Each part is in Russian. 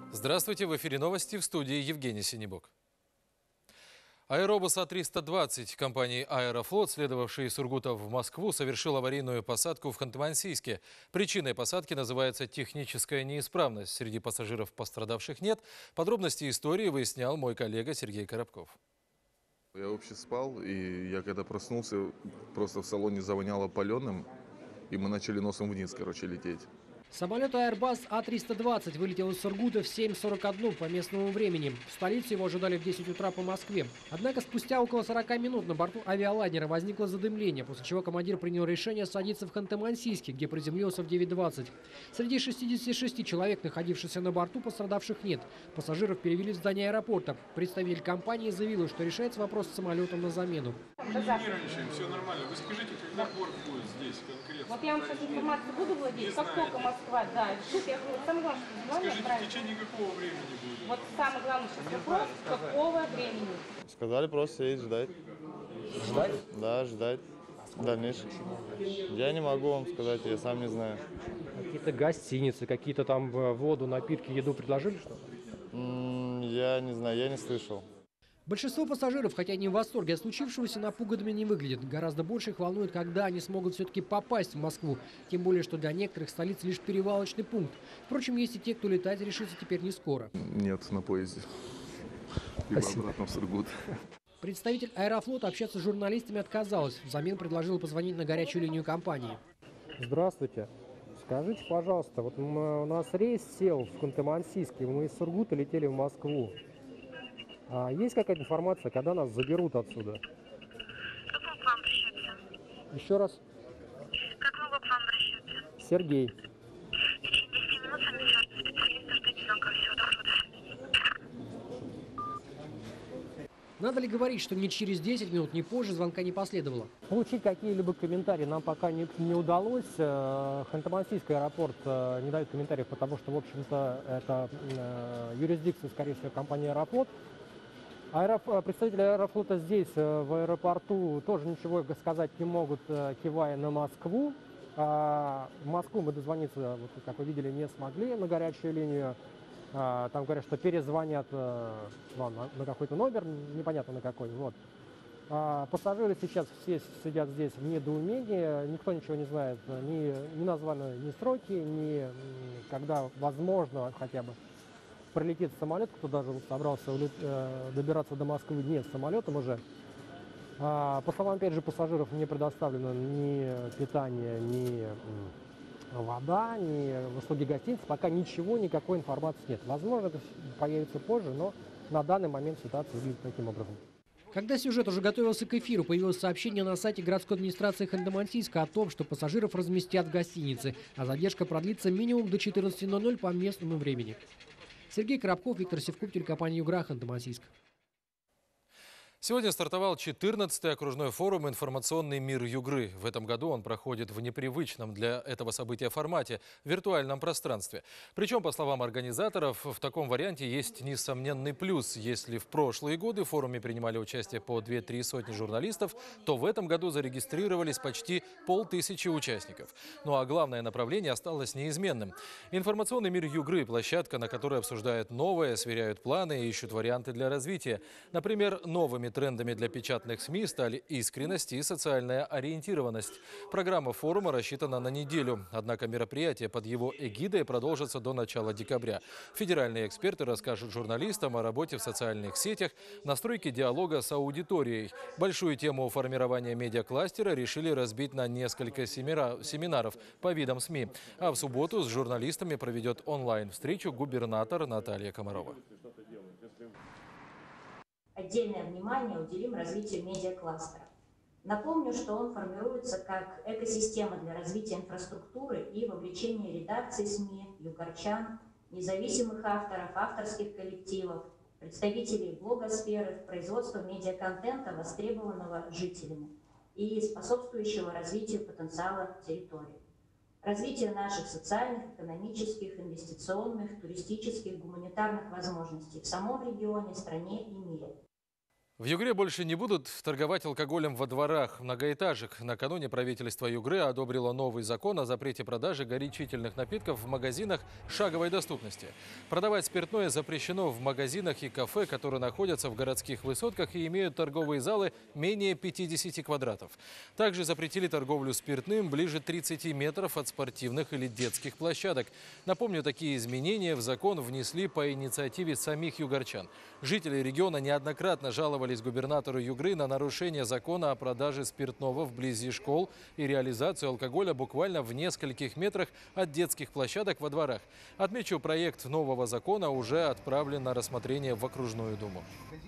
Здравствуйте, в эфире новости, в студии Евгений Синебок. Аэробус А-320 компании «Аэрофлот», следовавший из Сургута в Москву, совершил аварийную посадку в Ханты-Мансийске. Причиной посадки называется техническая неисправность. Среди пассажиров пострадавших нет. Подробности истории выяснял мой коллега Сергей Коробков. Я вообще спал, и я когда проснулся, просто в салоне завоняло паленым, и мы начали носом вниз, лететь. Самолет Airbus А-320 вылетел из Сургута в 7:41 по местному времени. В столице его ожидали в 10 утра по Москве. Однако спустя около 40 минут на борту авиалайнера возникло задымление, после чего командир принял решение садиться в Ханты-Мансийске, где приземлился в 9:20. Среди 66 человек, находившихся на борту, пострадавших нет. Пассажиров перевели в здание аэропорта. Представитель компании заявил, что решается вопрос с самолетом на замену. Мы не нервничаем, все нормально. Вы скажите, когда борт будет здесь конкретно? Вот я вам сейчас информацию буду владеть, как только Москва, да, тут я говорю, самое главное, что Скажите, правильно. в течение какого времени будет? Вот самый главный сейчас вопрос, какого времени? Сказали просто сидеть, ждать. Ждать? Да, ждать. Дальнейшего. Я не могу вам сказать, я сам не знаю. Какие-то гостиницы, какие-то там воду, напитки, еду предложили что-то? Я не знаю, я не слышал. Большинство пассажиров, хотя не в восторге от случившегося, напуганными не выглядят. Гораздо больше их волнует, когда они смогут все-таки попасть в Москву. Тем более, что для некоторых столица лишь перевалочный пункт. Впрочем, есть и те, кто летать решится теперь не скоро. Нет, на поезде. И обратно в Сургут. Представитель Аэрофлота общаться с журналистами отказалась. Взамен предложила позвонить на горячую линию компании. Здравствуйте. Скажите, пожалуйста, вот у нас рейс сел в Ханты-Мансийске, мы из Сургута летели в Москву. А есть какая-то информация, когда нас заберут отсюда? Как могу к вам обращаться? Еще раз. Как могу к вам обращаться? Сергей. В течение 10 минут с вами свяжется специалист по ждать звонка. Всего доброго, до свидания. Надо ли говорить, что ни через 10 минут, ни позже звонка не последовало? Получить какие-либо комментарии нам пока не удалось. Ханты-Мансийский аэропорт не дает комментариев, потому что, в общем-то, это юрисдикция, скорее всего, компании «Аэрофлот». Представители «Аэрофлота» здесь, в аэропорту, тоже ничего сказать не могут, кивая на Москву. В Москву мы дозвониться, вот, как вы видели, не смогли на горячую линию. Там говорят, что перезвонят вам на какой-то номер, непонятно на какой. Вот. Пассажиры сейчас все сидят здесь в недоумении, никто ничего не знает, не названы ни сроки, ни когда возможно хотя бы прилетит самолет, кто даже собрался добираться до Москвы не с самолетом уже. По словам, опять же, пассажиров не предоставлено ни питание, ни вода, ни услуги гостиницы. Пока ничего, никакой информации нет. Возможно, это появится позже, но на данный момент ситуация выглядит таким образом. Когда сюжет уже готовился к эфиру, появилось сообщение на сайте городской администрации Ханты-Мансийска о том, что пассажиров разместят в гостинице, а задержка продлится минимум до 14:00 по местному времени. Сергей Коробков, Виктор Севков, телекомпания «Югра», Ханты-Мансийск. Сегодня стартовал 14-й окружной форум «Информационный мир Югры». В этом году он проходит в непривычном для этого события формате – в виртуальном пространстве. Причем, по словам организаторов, в таком варианте есть несомненный плюс. Если в прошлые годы в форуме принимали участие по 2-3 сотни журналистов, то в этом году зарегистрировались почти 500 участников. Ну а главное направление осталось неизменным. «Информационный мир Югры» – площадка, на которой обсуждают новое, сверяют планы и ищут варианты для развития. Например, новыми трендами для печатных СМИ стали искренность и социальная ориентированность. Программа форума рассчитана на неделю. Однако мероприятие под его эгидой продолжится до начала декабря. Федеральные эксперты расскажут журналистам о работе в социальных сетях, настройке диалога с аудиторией. Большую тему формирования медиакластера решили разбить на несколько семинаров по видам СМИ. А в субботу с журналистами проведет онлайн-встречу губернатор Наталья Комарова. Отдельное внимание уделим развитию медиакластера. Напомню, что он формируется как экосистема для развития инфраструктуры и вовлечения редакций СМИ, югорчан, независимых авторов, авторских коллективов, представителей блогосферы в производство медиаконтента, востребованного жителями и способствующего развитию потенциала территории. Развитие наших социальных, экономических, инвестиционных, туристических, гуманитарных возможностей в самом регионе, стране и мире. В Югре больше не будут торговать алкоголем во дворах многоэтажек. Накануне правительство Югры одобрило новый закон о запрете продажи горячительных напитков в магазинах шаговой доступности. Продавать спиртное запрещено в магазинах и кафе, которые находятся в городских высотках и имеют торговые залы менее 50 квадратов. Также запретили торговлю спиртным ближе 30 метров от спортивных или детских площадок. Напомню, такие изменения в закон внесли по инициативе самих югорчан. Жители региона неоднократно жаловались губернатору Югры на нарушение закона о продаже спиртного вблизи школ и реализацию алкоголя буквально в нескольких метрах от детских площадок во дворах. Отмечу, проект нового закона уже отправлен на рассмотрение в окружную думу.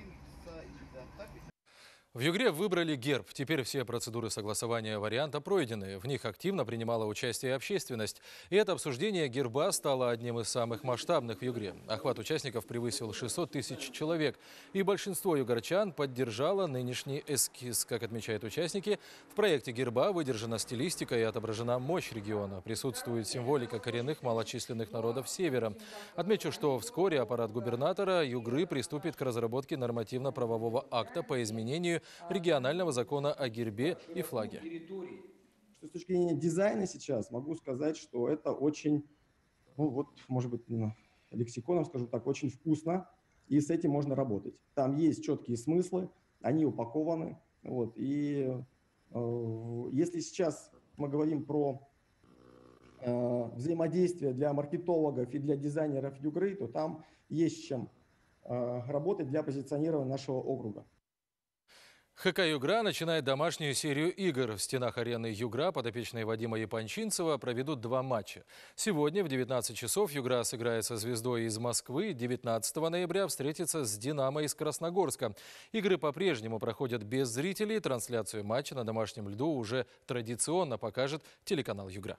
В Югре выбрали герб. Теперь все процедуры согласования варианта пройдены. В них активно принимала участие общественность. И это обсуждение герба стало одним из самых масштабных в Югре. Охват участников превысил 600 тысяч человек. И большинство югорчан поддержало нынешний эскиз. Как отмечают участники, в проекте герба выдержана стилистика и отображена мощь региона. Присутствует символика коренных малочисленных народов Севера. Отмечу, что вскоре аппарат губернатора Югры приступит к разработке нормативно-правового акта по изменению регионального закона о гербе и флаге. С точки зрения дизайна сейчас могу сказать, что это очень, может быть, лексиконом скажу так, очень вкусно, и с этим можно работать. Там есть четкие смыслы, они упакованы. И если сейчас мы говорим про взаимодействие для маркетологов и для дизайнеров Югры, то там есть с чем работать для позиционирования нашего округа. ХК «Югра» начинает домашнюю серию игр. В стенах арены «Югра» подопечные Вадима Япончинцева проведут 2 матча. Сегодня в 19 часов «Югра» сыграет со «Звездой» из Москвы. 19 ноября встретится с «Динамо» из Красногорска. Игры по-прежнему проходят без зрителей. Трансляцию матча на домашнем льду уже традиционно покажет телеканал «Югра».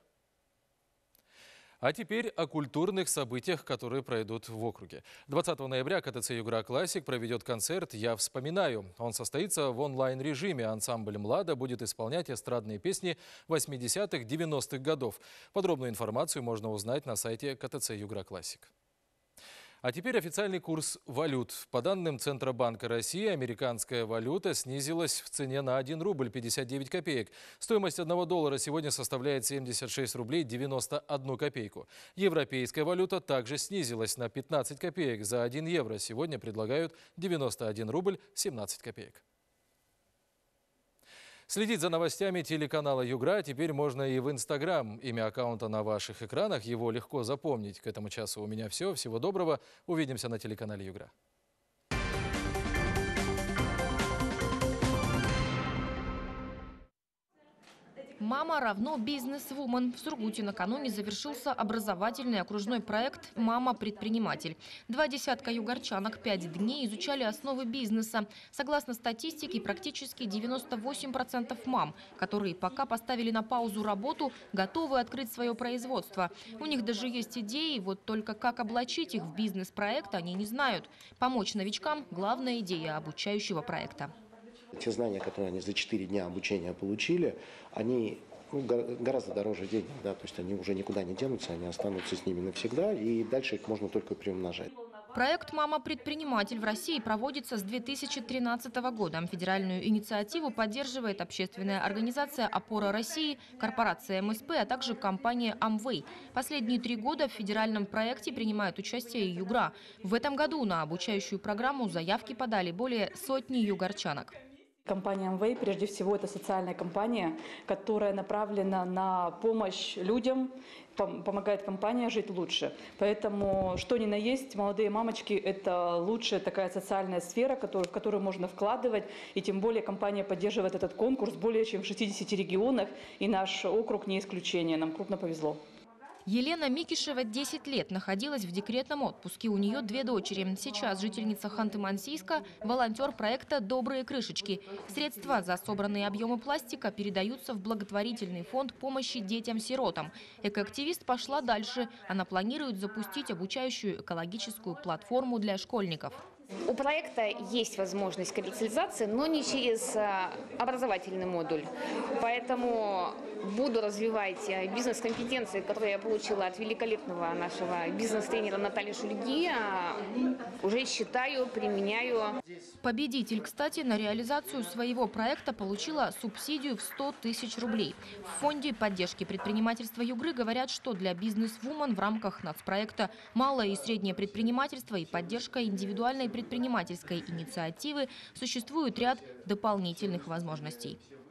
А теперь о культурных событиях, которые пройдут в округе. 20 ноября КТЦ «Югра Классик» проведет концерт «Я вспоминаю». Он состоится в онлайн-режиме. Ансамбль «Млада» будет исполнять эстрадные песни 80-х, 90-х годов. Подробную информацию можно узнать на сайте КТЦ «Югра Классик». А теперь официальный курс валют. По данным Центробанка России, американская валюта снизилась в цене на 1 рубль 59 копеек. Стоимость $1 сегодня составляет 76 рублей 91 копейку. Европейская валюта также снизилась на 15 копеек. За 1 евро сегодня предлагают 91 рубль 17 копеек. Следить за новостями телеканала «Югра» теперь можно и в Инстаграм. Имя аккаунта на ваших экранах, его легко запомнить. К этому часу у меня все. Всего доброго. Увидимся на телеканале «Югра». «Мама равно бизнес-вумен». В Сургуте накануне завершился образовательный окружной проект «Мама-предприниматель». 2 десятка югорчанок 5 дней изучали основы бизнеса. Согласно статистике, практически 98% мам, которые пока поставили на паузу работу, готовы открыть свое производство. У них даже есть идеи, вот только как облачить их в бизнес-проект они не знают. Помочь новичкам – главная идея обучающего проекта. Те знания, которые они за 4 дня обучения получили, они гораздо дороже денег, да, то есть они уже никуда не денутся, они останутся с ними навсегда, и дальше их можно только приумножать. Проект «Мама-предприниматель» в России проводится с 2013 года. Федеральную инициативу поддерживает общественная организация «Опора России», корпорация МСП, а также компания «Амвей». Последние 3 года в федеральном проекте принимает участие и Югра. В этом году на обучающую программу заявки подали более сотни югорчанок. Компания Amway, прежде всего, это социальная компания, которая направлена на помощь людям, помогает компания жить лучше. Поэтому, что ни на есть, молодые мамочки – это лучшая такая социальная сфера, в которую можно вкладывать. И тем более компания поддерживает этот конкурс более чем в 60 регионах, и наш округ не исключение. Нам крупно повезло. Елена Микишева 10 лет находилась в декретном отпуске. У нее 2 дочери. Сейчас жительница Ханты-Мансийска, волонтер проекта «Добрые крышечки». Средства за собранные объемы пластика передаются в благотворительный фонд помощи детям-сиротам. Экоактивист пошла дальше. Она планирует запустить обучающую экологическую платформу для школьников. У проекта есть возможность коммерциализации, но не через образовательный модуль. Поэтому буду развивать бизнес-компетенции, которые я получила от великолепного нашего бизнес-тренера Натальи Шульги. Уже считаю, применяю. Победитель, кстати, на реализацию своего проекта получила субсидию в 100 тысяч рублей. В фонде поддержки предпринимательства Югры говорят, что для бизнес-вумен в рамках нацпроекта «Малое и среднее предпринимательство» и поддержка индивидуальной предпринимательской инициативы существует ряд дополнительных возможностей.